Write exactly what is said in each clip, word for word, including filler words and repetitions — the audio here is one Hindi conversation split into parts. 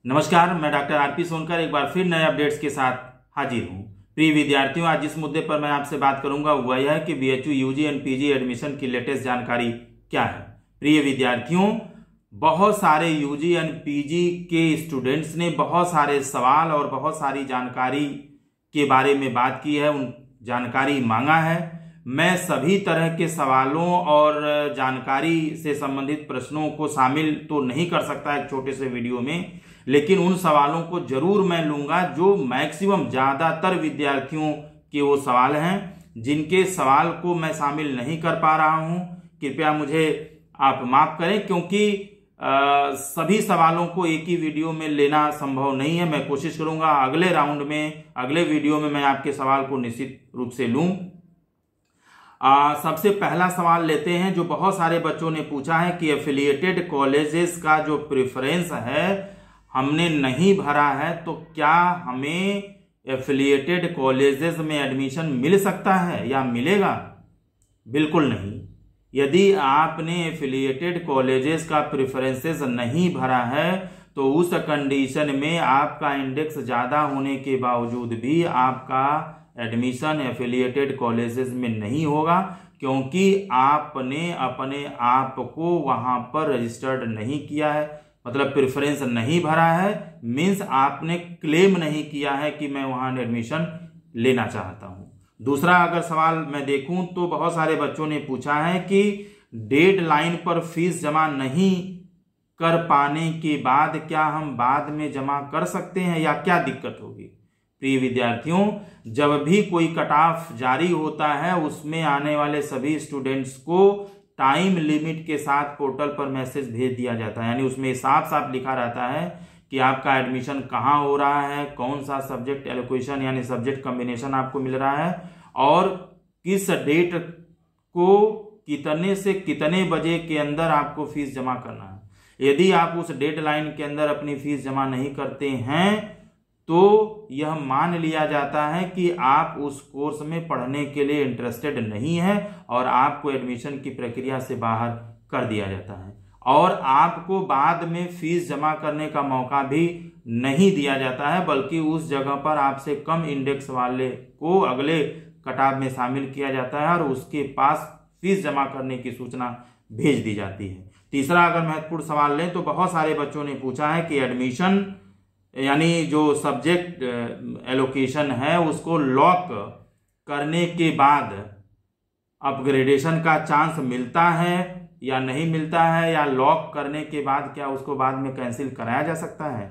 नमस्कार, मैं डॉक्टर आरपी सोनकर एक बार फिर नए अपडेट्स के साथ हाजिर हूँ। प्रिय विद्यार्थियों, आज जिस मुद्दे पर मैं आपसे बात करूंगा वह यह है कि BHU UG and PG admission की लेटेस्ट जानकारी क्या है। प्रिय विद्यार्थियों, बहुत सारे यूजी एंड पीजी के स्टूडेंट्स ने बहुत सारे सवाल और बहुत सारी जानकारी के बारे में बात की है, उन जानकारी मांगा है। मैं सभी तरह के सवालों और जानकारी से संबंधित प्रश्नों को शामिल तो नहीं कर सकता एक छोटे से वीडियो में, लेकिन उन सवालों को जरूर मैं लूंगा जो मैक्सिमम ज्यादातर विद्यार्थियों के वो सवाल हैं जिनके सवाल को मैं शामिल नहीं कर पा रहा हूं। कृपया मुझे आप माफ करें, क्योंकि आ, सभी सवालों को एक ही वीडियो में लेना संभव नहीं है। मैं कोशिश करूंगा अगले राउंड में, अगले वीडियो में मैं आपके सवाल को निश्चित रूप से लूं। आ, सबसे पहला सवाल लेते हैं जो बहुत सारे बच्चों ने पूछा है कि एफिलिएटेड कॉलेजेस का जो प्रेफरेंस है हमने नहीं भरा है, तो क्या हमें एफिलिएटेड कॉलेजेस में एडमिशन मिल सकता है या मिलेगा? बिल्कुल नहीं। यदि आपने एफिलिएटेड कॉलेजेस का प्रेफरेंसेस नहीं भरा है तो उस कंडीशन में आपका इंडेक्स ज्यादा होने के बावजूद भी आपका एडमिशन एफिलिएटेड कॉलेजेस में नहीं होगा, क्योंकि आपने अपने आप को वहां पर रजिस्टर्ड नहीं किया है, मतलब प्रेफरेंस नहीं भरा है। मींस आपने क्लेम नहीं किया है कि मैं वहां एडमिशन लेना चाहता हूं। दूसरा अगर सवाल मैं देखूं तो बहुत सारे बच्चों ने पूछा है कि डेड लाइन पर फीस जमा नहीं कर पाने के बाद क्या हम बाद में जमा कर सकते हैं या क्या दिक्कत होगी? प्रिय विद्यार्थियों, जब भी कोई कट ऑफ जारी होता है उसमें आने वाले सभी स्टूडेंट्स को टाइम लिमिट के साथ पोर्टल पर मैसेज भेज दिया जाता है। यानी उसमें साफ साफ लिखा रहता है कि आपका एडमिशन कहाँ हो रहा है, कौन सा सब्जेक्ट एलोकेशन यानी सब्जेक्ट कॉम्बिनेशन आपको मिल रहा है और किस डेट को कितने से कितने बजे के अंदर आपको फीस जमा करना है। यदि आप उस डेडलाइन के अंदर अपनी फीस जमा नहीं करते हैं तो यह मान लिया जाता है कि आप उस कोर्स में पढ़ने के लिए इंटरेस्टेड नहीं है और आपको एडमिशन की प्रक्रिया से बाहर कर दिया जाता है और आपको बाद में फीस जमा करने का मौका भी नहीं दिया जाता है, बल्कि उस जगह पर आपसे कम इंडेक्स वाले को अगले कटाव में शामिल किया जाता है और उसके पास फीस जमा करने की सूचना भेज दी जाती है। तीसरा अगर महत्वपूर्ण सवाल लें तो बहुत सारे बच्चों ने पूछा है कि एडमिशन यानी जो सब्जेक्ट एलोकेशन है उसको लॉक करने के बाद अपग्रेडेशन का चांस मिलता है या नहीं मिलता है, या लॉक करने के बाद क्या उसको बाद में कैंसिल कराया जा सकता है?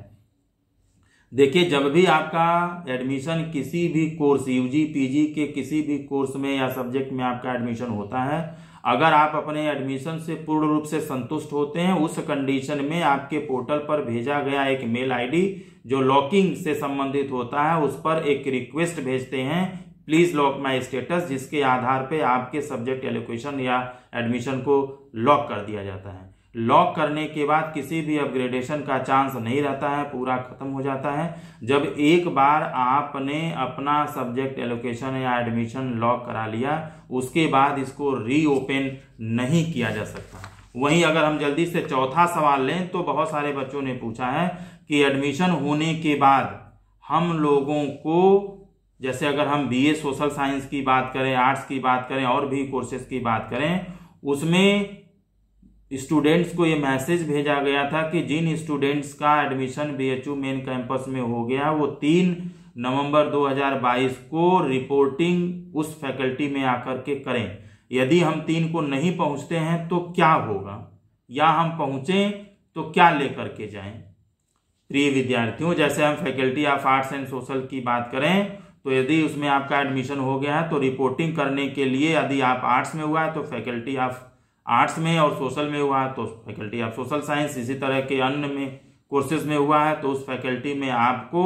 देखिए, जब भी आपका एडमिशन किसी भी कोर्स यूजी पीजी के किसी भी कोर्स में या सब्जेक्ट में आपका एडमिशन होता है, अगर आप अपने एडमिशन से पूर्ण रूप से संतुष्ट होते हैं, उस कंडीशन में आपके पोर्टल पर भेजा गया एक मेल आईडी जो लॉकिंग से संबंधित होता है उस पर एक रिक्वेस्ट भेजते हैं, प्लीज लॉक माय स्टेटस, जिसके आधार पे आपके सब्जेक्ट एलोकेशन या एडमिशन को लॉक कर दिया जाता है। लॉक करने के बाद किसी भी अपग्रेडेशन का चांस नहीं रहता है, पूरा खत्म हो जाता है। जब एक बार आपने अपना सब्जेक्ट एलोकेशन या एडमिशन लॉक करा लिया उसके बाद इसको रीओपन नहीं किया जा सकता। वहीं अगर हम जल्दी से चौथा सवाल लें तो बहुत सारे बच्चों ने पूछा है कि एडमिशन होने के बाद हम लोगों को, जैसे अगर हम बीए सोशल साइंस की बात करें, आर्ट्स की बात करें और भी कोर्सेज की बात करें, उसमें स्टूडेंट्स को ये मैसेज भेजा गया था कि जिन स्टूडेंट्स का एडमिशन बीएचयू मेन कैंपस में हो गया वो तीन नवंबर दो हज़ार बाईस को रिपोर्टिंग उस फैकल्टी में आकर के करें। यदि हम तीन को नहीं पहुंचते हैं तो क्या होगा, या हम पहुंचे तो क्या लेकर के जाएं? प्रिय विद्यार्थियों, जैसे हम faculty of arts and social की बात करें तो यदि उसमें आपका एडमिशन हो गया है तो रिपोर्टिंग करने के लिए, यदि आप आर्ट्स में हुआ है तो फैकल्टी ऑफ आर्ट्स में और सोशल में हुआ है तो फैकल्टी ऑफ सोशल साइंस, इसी तरह के अन्य में कोर्सेज में हुआ है तो उस फैकल्टी में आपको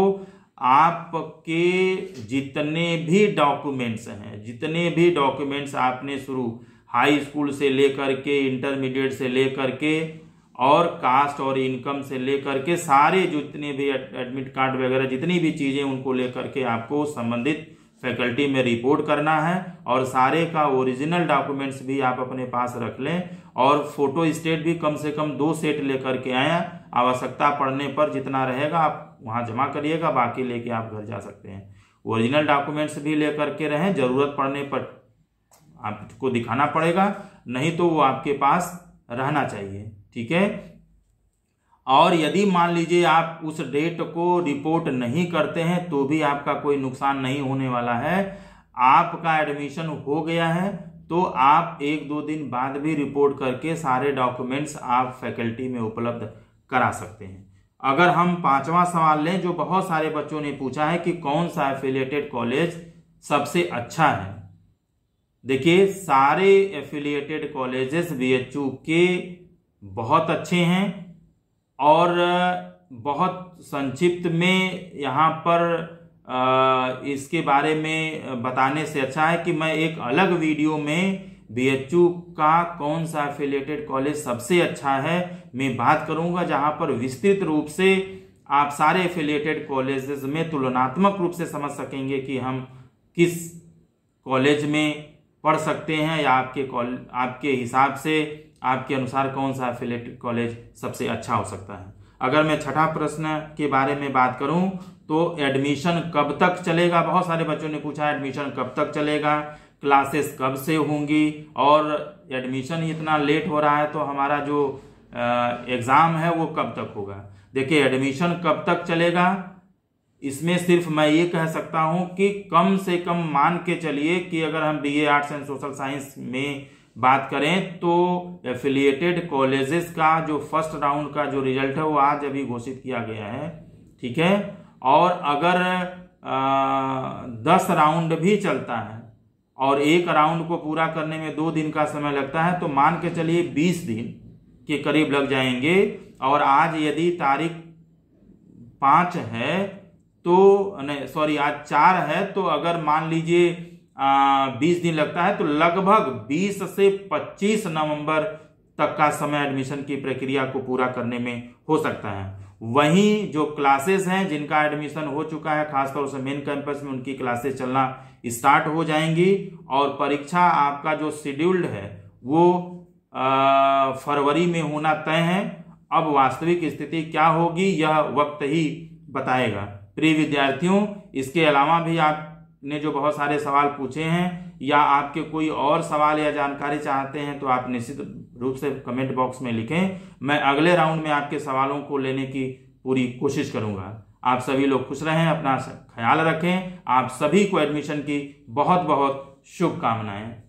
आपके जितने भी डॉक्यूमेंट्स हैं, जितने भी डॉक्यूमेंट्स आपने शुरू हाई स्कूल से लेकर के, इंटरमीडिएट से लेकर के और कास्ट और इनकम से लेकर के सारे जितने भी एडमिट कार्ड वगैरह जितनी भी चीजें उनको लेकर के आपको संबंधित फैकल्टी में रिपोर्ट करना है और सारे का ओरिजिनल डॉक्यूमेंट्स भी आप अपने पास रख लें और फोटो स्टेट भी कम से कम दो सेट लेकर के आए आवश्यकता पड़ने पर जितना रहेगा आप वहाँ जमा करिएगा, बाकी लेके आप घर जा सकते हैं। ओरिजिनल डॉक्यूमेंट्स भी लेकर के रहें, जरूरत पड़ने पर आपको दिखाना पड़ेगा, नहीं तो वो आपके पास रहना चाहिए। ठीक है। और यदि मान लीजिए आप उस डेट को रिपोर्ट नहीं करते हैं तो भी आपका कोई नुकसान नहीं होने वाला है। आपका एडमिशन हो गया है तो आप एक दो दिन बाद भी रिपोर्ट करके सारे डॉक्यूमेंट्स आप फैकल्टी में उपलब्ध करा सकते हैं। अगर हम पांचवा सवाल लें, जो बहुत सारे बच्चों ने पूछा है कि कौन सा एफिलिएटेड कॉलेज सबसे अच्छा है। देखिए, सारे एफिलिएटेड कॉलेजेस बीएचयू के बहुत अच्छे हैं और बहुत संक्षिप्त में यहाँ पर आ, इसके बारे में बताने से अच्छा है कि मैं एक अलग वीडियो में बीएचयू का कौन सा एफिलिएटेड कॉलेज सबसे अच्छा है मैं बात करूंगा, जहां पर विस्तृत रूप से आप सारे एफिलिएटेड कॉलेजेस में तुलनात्मक रूप से समझ सकेंगे कि हम किस कॉलेज में पढ़ सकते हैं या आपके कॉलेज आपके हिसाब से आपके अनुसार कौन सा एफिलिएटेड कॉलेज सबसे अच्छा हो सकता है। अगर मैं छठा प्रश्न के बारे में बात करूं तो एडमिशन कब तक चलेगा, बहुत सारे बच्चों ने पूछा एडमिशन कब तक चलेगा, क्लासेस कब से होंगी, और एडमिशन इतना लेट हो रहा है तो हमारा जो एग्जाम है वो कब तक होगा। देखिए, एडमिशन कब तक चलेगा, इसमें सिर्फ मैं ये कह सकता हूं कि कम से कम मान के चलिए कि अगर हम BA arts and social science में बात करें तो एफिलिएटेड कॉलेजेस का जो फर्स्ट राउंड का जो रिजल्ट है वो आज अभी घोषित किया गया है। ठीक है। और अगर आ, दस राउंड भी चलता है और एक राउंड को पूरा करने में दो दिन का समय लगता है तो मान के चलिए बीस दिन के करीब लग जाएंगे। और आज यदि तारीख पाँच है तो नहीं सॉरी आज चार है, तो अगर मान लीजिए बीस दिन लगता है तो लगभग बीस से पच्चीस नवंबर तक का समय एडमिशन की प्रक्रिया को पूरा करने में हो सकता है। वहीं जो क्लासेस हैं जिनका एडमिशन हो चुका है, खासतौर से मेन कैंपस में, उनकी क्लासेस चलना स्टार्ट हो जाएंगी और परीक्षा आपका जो शेड्यूल्ड है वो आ, फरवरी में होना तय है। अब वास्तविक स्थिति क्या होगी यह वक्त ही बताएगा। प्रिय विद्यार्थियों, इसके अलावा भी आपने जो बहुत सारे सवाल पूछे हैं या आपके कोई और सवाल या जानकारी चाहते हैं तो आप निश्चित रूप से कमेंट बॉक्स में लिखें। मैं अगले राउंड में आपके सवालों को लेने की पूरी कोशिश करूंगा। आप सभी लोग खुश रहें, अपना ख्याल रखें। आप सभी को एडमिशन की बहुत बहुत शुभकामनाएं।